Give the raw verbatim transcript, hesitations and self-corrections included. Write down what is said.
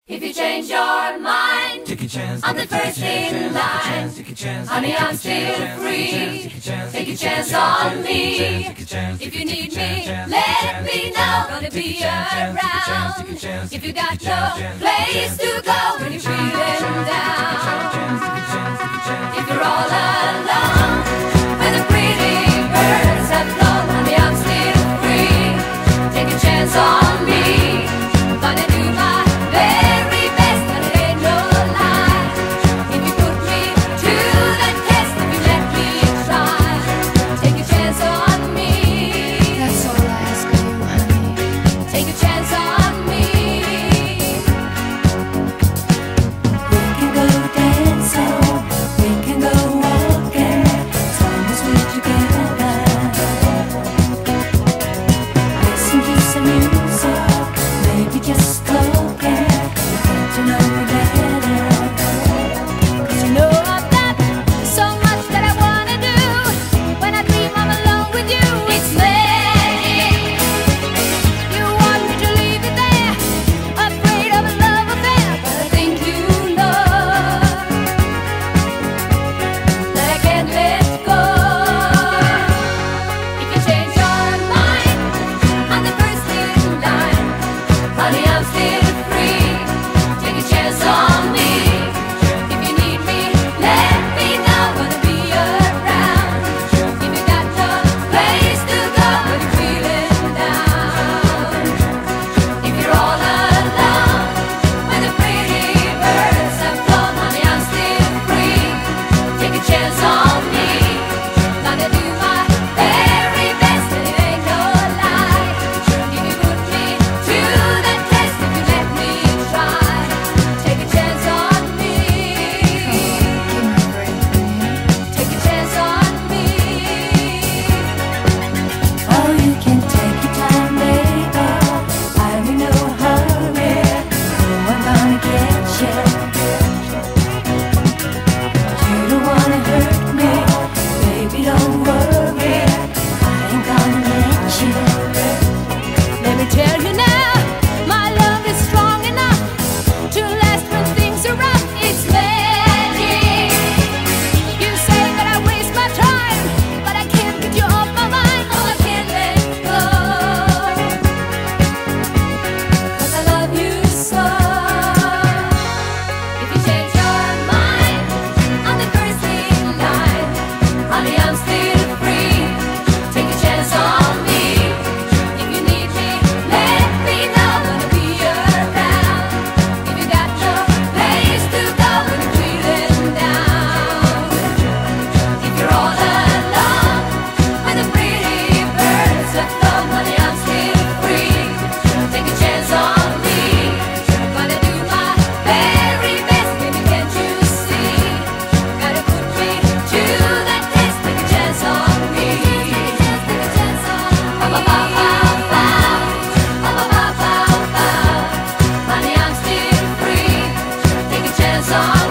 If you change your mind, take a chance. I'm the first in line. Honey, I'm still free. Take a chance on me. If you need me, let me know. Gonna be around. If you got no place to go when you're feeling down. If you're all alone, when the pretty birds have flown, honey, I'm still free. Take a chance on me. I'm gonna do my very best, and it ain't no lie. If you put me to the test, if you let me try, take a chance on me. That's all I ask of you, honey. Take a chance on me. We can go dancing, we can go walking, as long as we're together. Listen to some music, maybe just talking, get to know you better. 'Cause you know I've got so much that I wanna do. When I dream I'm alone with you, it's magic. You want me to leave it there, afraid of a love affair, but I think you know that I can't let go. If you change your mind, I'm the first in line. Honey, I'm still free. Take a chance on me. If you need me, let me know. Gonna be around. If you got no place to go when you're feeling down. If you're all alone, when the pretty birds have flown, honey, I'm still free. Take a chance on me. Gonna do my very best, and it ain't no lie. If you put me to the test, if you let me try, take a chance on me. Give me a break, will you? Take a chance on me. Oh, you can take your time, baby. I'm in no hurry. No one gonna get you. You don't wanna hurt me, baby. Don't worry. I ain't gonna let you. Let me tell you now, my love is strong enough to last when things are rough. It's magic. You say that I waste my time, but I can't get you off my mind. Oh, I can't let go, 'cause I love you so. If you change your mind, I'm the first in line. Honey, I'm still free. Take a chance on me. If you need me, let me know. Gonna be around. If you got no place to go when you're feeling down. If you're all alone, when the pretty birds have flown, honey, I'm still free. Take a chance on me. Gonna do my very best, baby, can't you see? Gotta put me to the test. Take a chance on me. Take a chance on me. Ba-ba-ba-ba-ba. Ba-ba-ba-ba-ba. Honey, I'm still free. Take a chance on